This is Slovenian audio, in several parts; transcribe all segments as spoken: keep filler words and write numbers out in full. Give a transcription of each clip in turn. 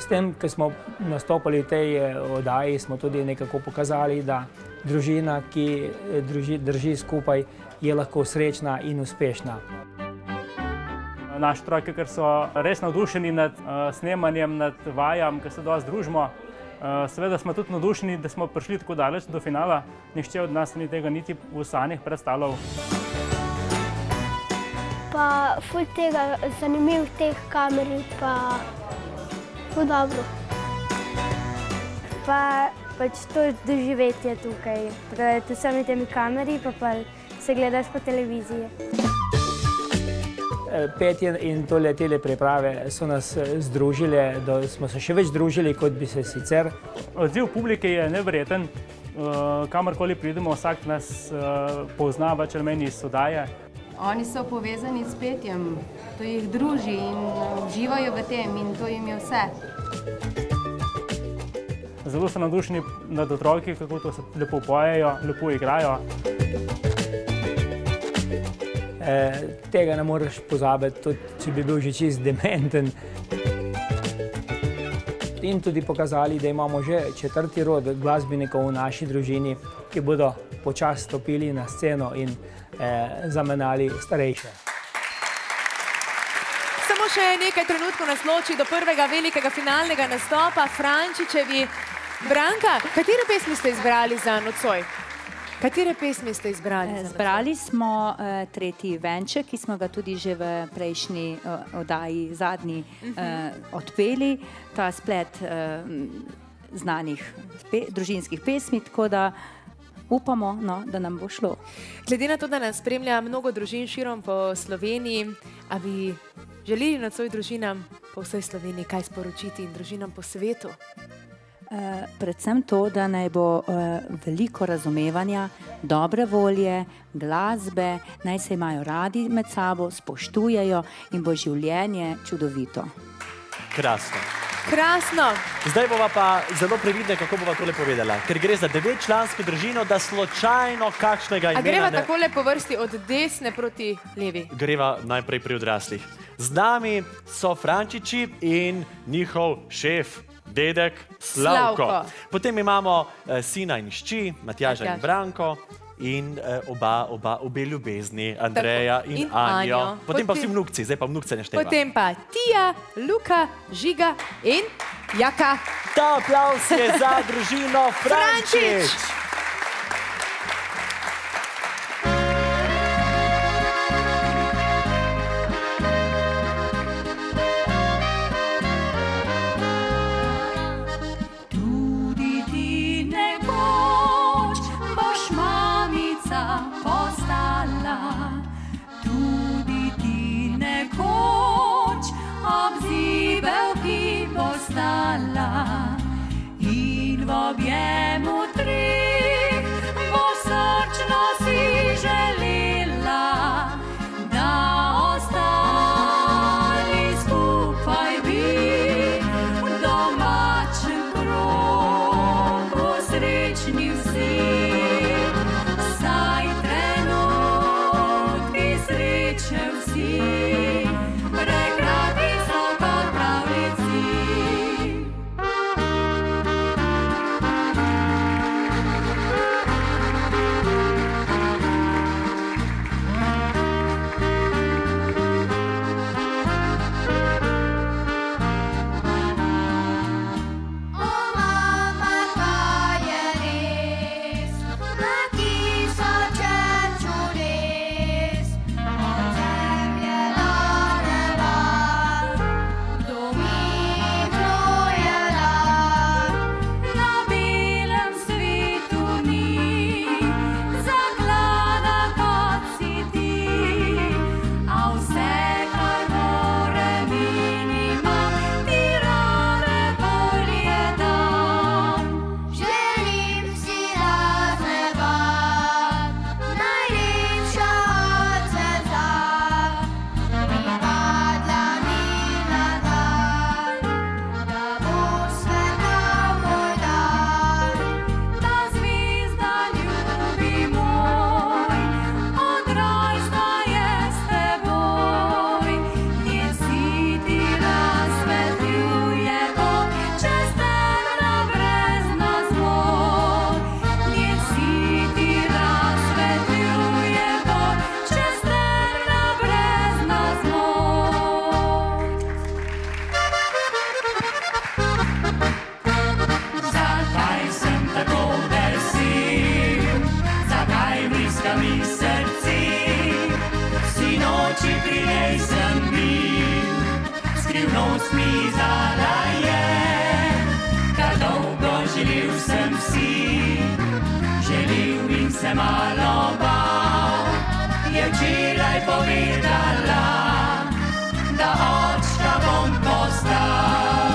tem, ko smo nastopali v tej oddaji, smo tudi nekako pokazali, da družina, ki drži skupaj, je lahko srečna in uspešna. Naši otroci, ker so res navdušeni nad snemanjem, nad vajam, ker se dosti družimo. Seveda smo tudi navdušeni, da smo prišli tako daleč do finala. Nihče od nas ni tega niti v sanjah predstavljal. Pa ful tega zanimiv teh kamer, pa ful dobro. Pa pač to doživetje tukaj, pred vsemi temi kameri, pa pa se gledaš po televiziji. Petje in tole tele priprave so nas združile, da smo se še več združili, kot bi se sicer. Odziv publike je neverjeten. Kamorkoli pridemo, vsak nas pozna več ali manj iz oddaje. Oni so povezani s petjem, to jih druži in uživajo v tem in to jim je vse. Zelo so navdušeni nad otroki, kako to se lepo pojejo, lepo igrajo. Tega ne moreš pozabiti, tudi če bi bil že čist dementen. In tudi pokazali, da imamo že četrti rod glasbenikov v naši družini, ki bodo počasi stopili na sceno in zamenjali starejše. Samo še nekaj trenutkov nas loči do prvega velikega finalnega nastopa. Frančičevi. Branka, katere pesmi ste izbrali za nocoj? Katere pesmi ste izbrali? Zbrali smo tretji venček, ki smo ga tudi že v prejšnji oddaji zadnji odpeli. Ta splet znanih družinskih pesmi, tako da upamo, da nam bo šlo. Glede na to, da nas spremlja mnogo družin širom po Sloveniji, a bi želeli nocoj družinam po vsej Sloveniji kaj sporočiti in družinam po svetu? Predvsem to, da naj bo veliko razumevanja, dobre volje, glasbe, naj se imajo radi med sabo, spoštujejo in bo življenje čudovito. Krasno. Krasno. Zdaj bova pa zelo previdna, kako bova tole povedala. Ker gre za devetčlansko družino, da slučajno kakšnega imena... A greva takole po vrsti od desne proti levi? Greva najprej pri odraslih. Z nami so Frančiči in njihov šef, dedek Slavko. Potem imamo sina in hči, Matjaža in Branko in obe ljubezni, Andreja in Anjo. Potem pa vsi vnukci, zdaj pa vnukce ne števa. Potem pa Tija, Luka, Žiga in Jaka. Ta aplavz je za družino Frančič! In v objemu treh bo srčno si želela, da ostali skupaj bi v domačem krogu srečni vsi. Saj trenutki sreče vsi prekrati so kot pravljici. sem si, želil in se malo bal, je včeraj povedala, da očka bom postal.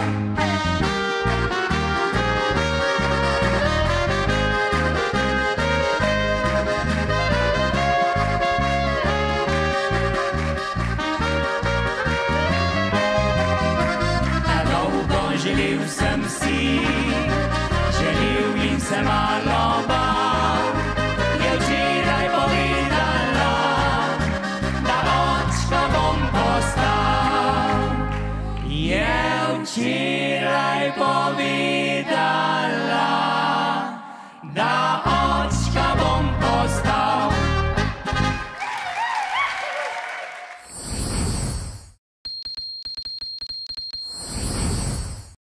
Želel sem si, želel in se malo